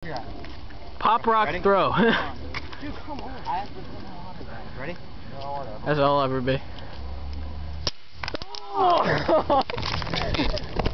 you're at. Pop rock Ready? throw. Dude, come on. I have to put my water back. Ready? No water. That's all I'll ever be. Oh!